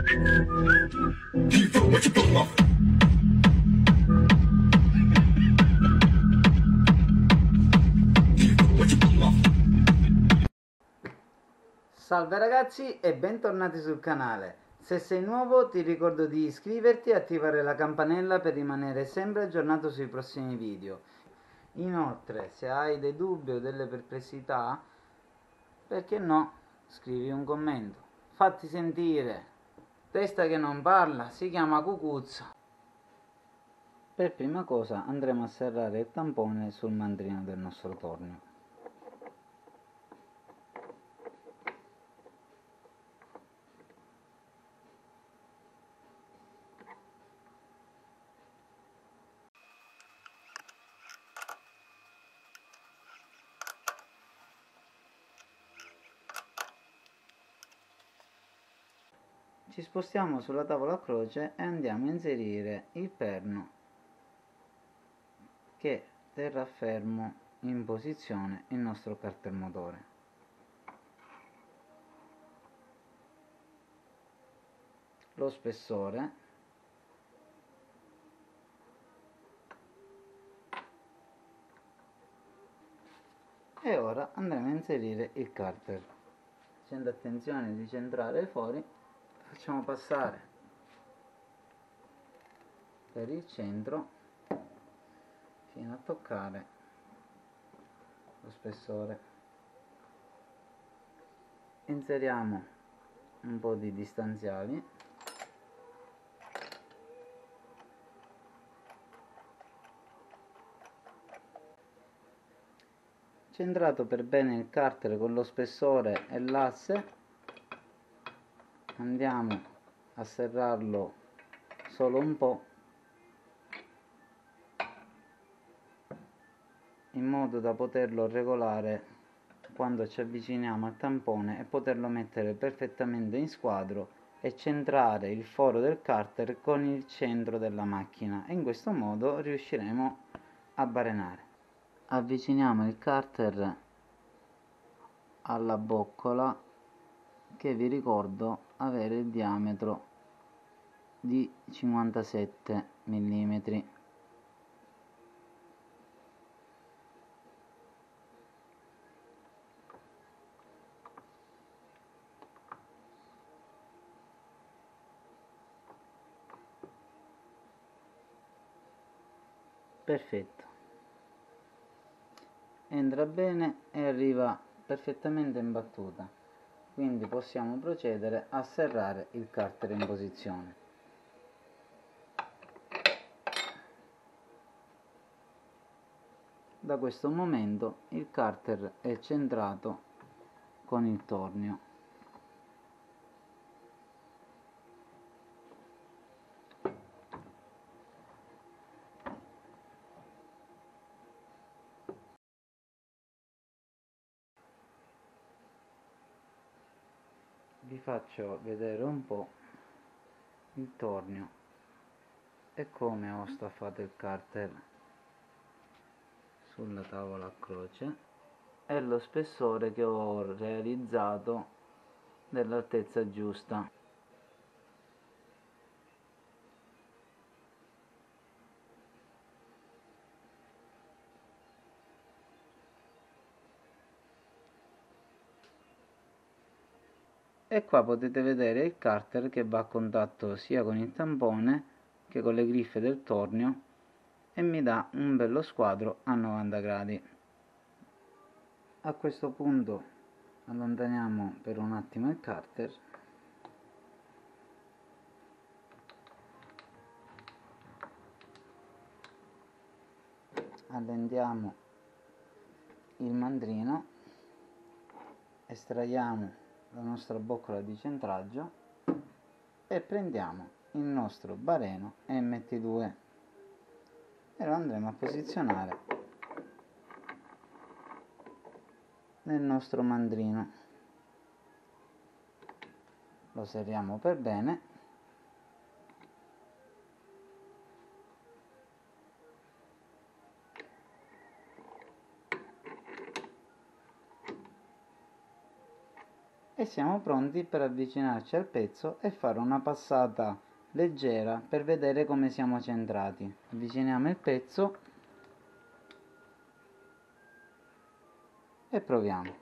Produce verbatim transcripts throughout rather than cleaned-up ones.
Salve ragazzi e bentornati sul canale. Se sei nuovo ti ricordo di iscriverti e attivare la campanella per rimanere sempre aggiornato sui prossimi video. Inoltre, se hai dei dubbi o delle perplessità, perché no, scrivi un commento. Fatti sentire. Testa che non parla si chiama cucuzzo. Per prima cosa andremo a serrare il tampone sul mandrino del nostro tornio. Ci spostiamo sulla tavola a croce e andiamo a inserire il perno che terrà fermo in posizione il nostro carter motore. Lo spessore e ora andremo a inserire il carter. Facendo attenzione di centrare fuori, facciamo passare per il centro fino a toccare lo spessore. Inseriamo un po' di distanziali centrato per bene il carter con lo spessore e l'asse. Andiamo a serrarlo solo un po' in modo da poterlo regolare quando ci avviciniamo al tampone e poterlo mettere perfettamente in squadro e centrare il foro del carter con il centro della macchina, e in questo modo riusciremo a barenare. Avviciniamo il carter alla boccola, che vi ricordo avere il diametro di cinquantasette millimetri. Perfetto, entra bene e arriva perfettamente in battuta, quindi possiamo procedere a serrare il carter in posizione. Da questo momento il carter è centrato con il tornio. Vi faccio vedere un po' il tornio e come ho staffato il carter sulla tavola a croce e lo spessore che ho realizzato dell'altezza giusta. E qua potete vedere il carter che va a contatto sia con il tampone che con le griffe del tornio e mi dà un bello squadro a novanta gradi. A questo punto allontaniamo per un attimo il carter allentiamo il mandrino, estraiamo la nostra boccola di centraggio e prendiamo il nostro bareno M T due e lo andremo a posizionare nel nostro mandrino. Lo serriamo per bene e siamo pronti per avvicinarci al pezzo e fare una passata leggera per vedere come siamo centrati. Avviciniamo il pezzo e proviamo.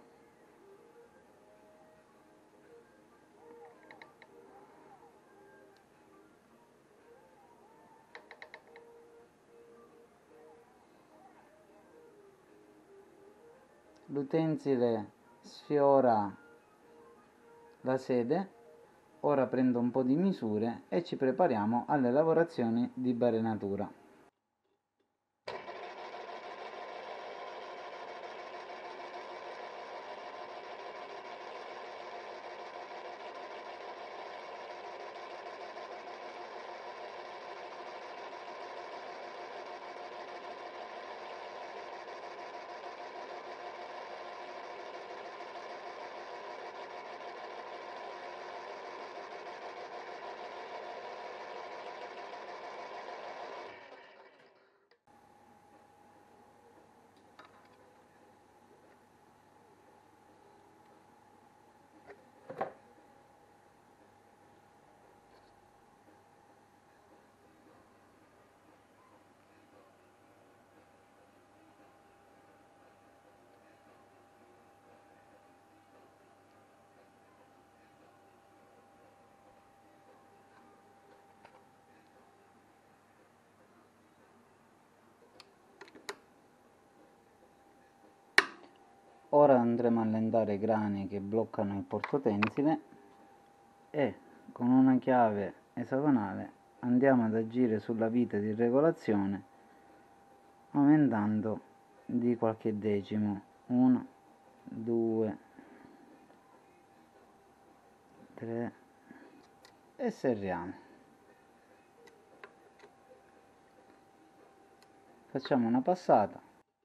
L'utensile sfiora la sede. Ora prendo un po' di misure e ci prepariamo alle lavorazioni di barenatura. Ora andremo a allentare i grani che bloccano il portatensile e con una chiave esagonale andiamo ad agire sulla vite di regolazione aumentando di qualche decimo. uno, due, tre e serriamo. Facciamo una passata.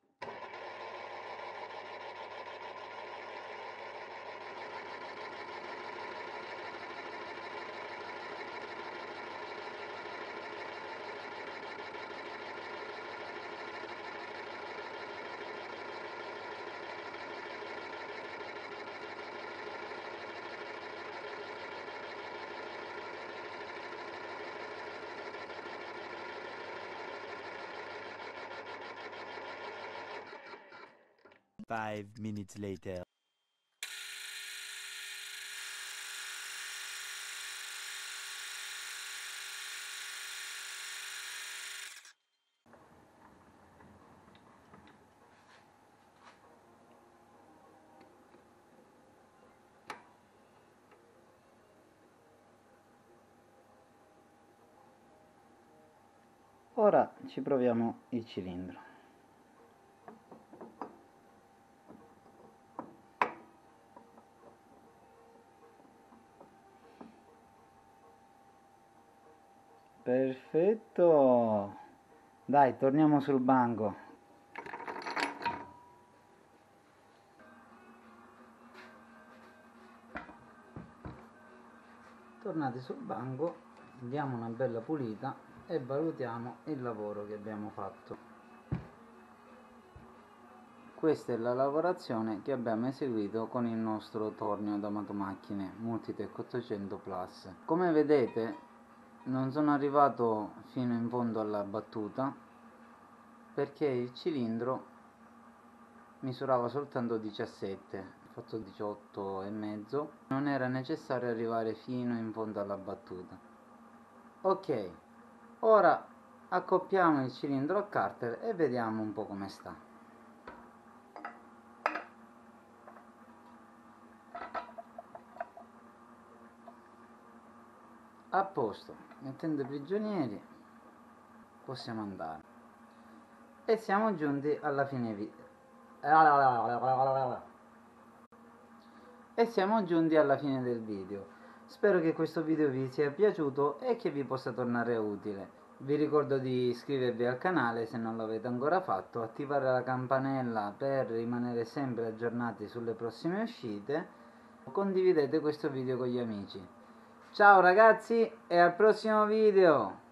Five minutes later. Ora ci proviamo il cilindro. Perfetto! Dai, torniamo sul banco. Tornati sul banco, diamo una bella pulita e valutiamo il lavoro che abbiamo fatto. Questa è la lavorazione che abbiamo eseguito con il nostro tornio da motomacchine Multitech ottocento Plus. Come vedete non sono arrivato fino in fondo alla battuta perché il cilindro misurava soltanto diciassette, ho fatto diciotto e mezzo, non era necessario arrivare fino in fondo alla battuta. Ok, ora accoppiamo il cilindro al carter e vediamo un po' come sta. A posto, mettendo i prigionieri possiamo andare. E siamo giunti alla fine vi- e siamo giunti alla fine del video. Spero che questo video vi sia piaciuto e che vi possa tornare utile. Vi ricordo di iscrivervi al canale se non l'avete ancora fatto, attivare la campanella per rimanere sempre aggiornati sulle prossime uscite. Condividete questo video con gli amici. Ciao ragazzi e al prossimo video!